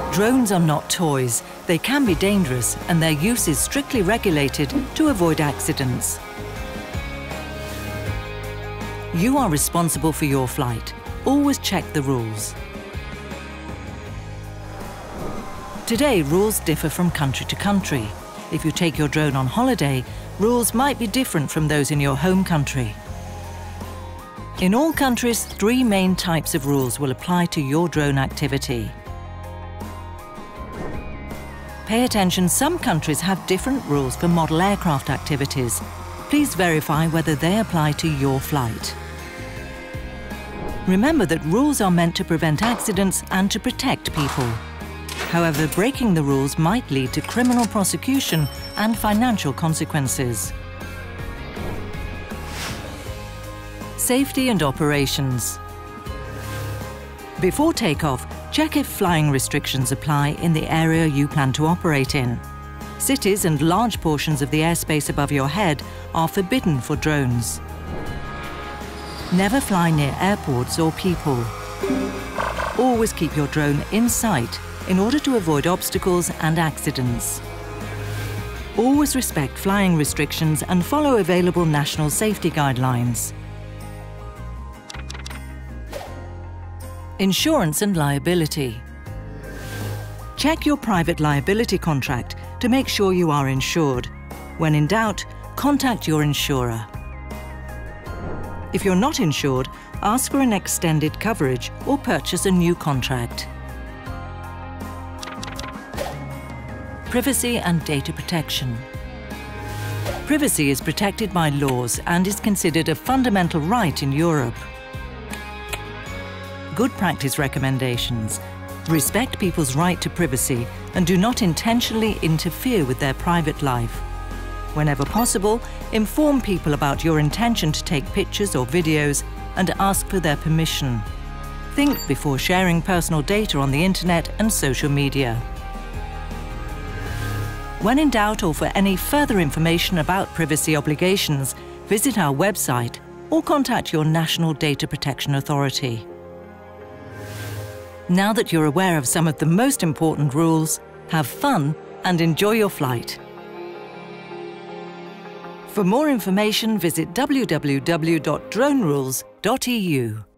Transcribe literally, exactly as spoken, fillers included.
Drones are not toys. They can be dangerous, and their use is strictly regulated to avoid accidents. You are responsible for your flight. Always check the rules. Today, rules differ from country to country. If you take your drone on holiday, rules might be different from those in your home country. In all countries, three main types of rules will apply to your drone activity. Pay attention, some countries have different rules for model aircraft activities. Please verify whether they apply to your flight. Remember that rules are meant to prevent accidents and to protect people. However, breaking the rules might lead to criminal prosecution and financial consequences. Safety and operations. Before takeoff, check if flying restrictions apply in the area you plan to operate in. Cities and large portions of the airspace above your head are forbidden for drones. Never fly near airports or people. Always keep your drone in sight in order to avoid obstacles and accidents. Always respect flying restrictions and follow available national safety guidelines. Insurance and liability. Check your private liability contract to make sure you are insured. When in doubt, contact your insurer. If you're not insured, ask for an extended coverage or purchase a new contract. Privacy and data protection. Privacy is protected by laws and is considered a fundamental right in Europe. Good practice recommendations. Respect people's right to privacy and do not intentionally interfere with their private life. Whenever possible, inform people about your intention to take pictures or videos and ask for their permission. Think before sharing personal data on the internet and social media. When in doubt or for any further information about privacy obligations, visit our website or contact your National Data Protection Authority. Now that you're aware of some of the most important rules, have fun and enjoy your flight. For more information, visit w w w dot drone rules dot e u.